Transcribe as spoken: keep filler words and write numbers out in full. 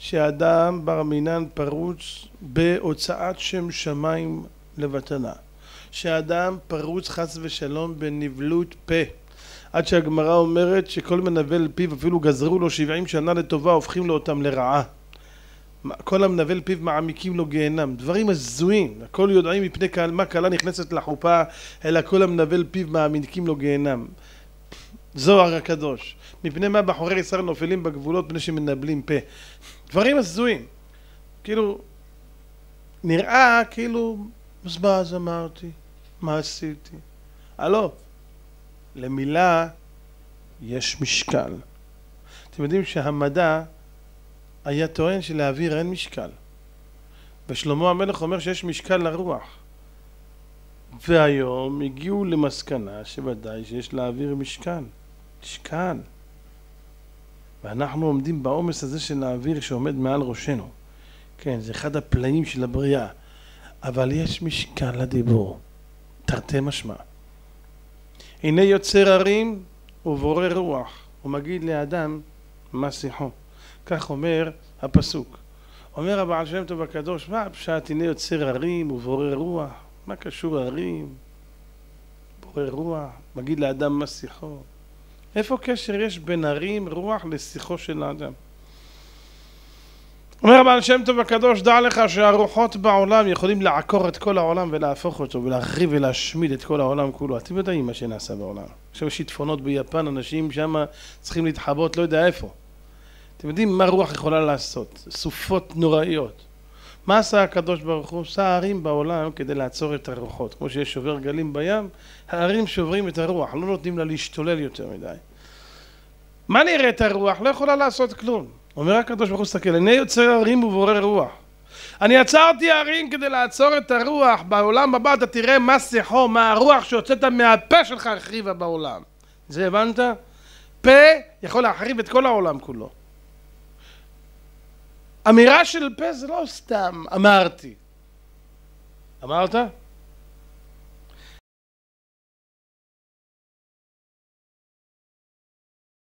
שאדם בר מינן פרוץ בהוצאת שם שמיים לבטלה, שאדם פרוץ חס ושלום בנבלות פה, עד שהגמרא אומרת שכל מנבל פיו אפילו גזרו לו שבעים שנה לטובה הופכים לו אותם לרעה. כל המנבל פיו מעמיקים לו גיהנם, דברים הזויים, הכל יודעים מפני מה כלה נכנסת לחופה, אלא כל המנבל פיו מעמיקים לו גיהנם. זוהר הקדוש, מפני מה בחורי ישראל נופלים בגבולות פני שמנבלים פה, דברים הזויים, כאילו נראה כאילו מה אז אמרתי, מה עשיתי, הלא, למילה יש משקל. אתם יודעים שהמדע היה טוען שלאוויר אין משקל, ושלמה המלך אומר שיש משקל לרוח, והיום הגיעו למסקנה שוודאי שיש לאוויר משקל, משקל, ואנחנו עומדים בעומס הזה של האוויר שעומד מעל ראשנו. כן, זה אחד הפלאים של הבריאה, אבל יש משקל לדיבור, תרתי משמע. הנה יוצר הרים ובורא רוח, ומגיד לאדם מה שיחו. כך אומר הפסוק. אומר הבעל שם טוב הקדוש, מה הפשט, הנה יוצר הרים ובורא רוח, מה קשור הרים, בורא רוח, מגיד לאדם מה שיחו. איפה קשר יש בין הרים רוח לשיחו של האדם? אומר הבעל שם טוב הקדוש, דע לך שהרוחות בעולם יכולים לעקור את כל העולם ולהפוך אותו ולהחריב ולהשמיד את כל העולם כולו. אתם יודעים מה שנעשה בעולם. עכשיו יש שיטפונות ביפן, אנשים שם צריכים להתחבות לא יודע איפה. אתם יודעים מה רוח יכולה לעשות? סופות נוראיות. מה עשה הקדוש ברוך הוא? עשה הרים בעולם כדי לעצור את הרוחות. כמו שיש שובר גלים בים, ההרים שוברים את הרוח, לא נותנים לה להשתולל יותר מדי. מה נראה את הרוח? לא יכולה לעשות כלום. אומר הקדוש ברוך הוא, סתכל, הנה יוצר הרים ובורא רוח. אני עצרתי הרים כדי לעצור את הרוח, בעולם הבא אתה תראה מה שיחו, מה הרוח שיוצאת מהפה שלך החריבה בעולם. זה הבנת? פה יכול להחריב את כל העולם כולו. אמירה של פה זה לא סתם אמרתי. אמרת?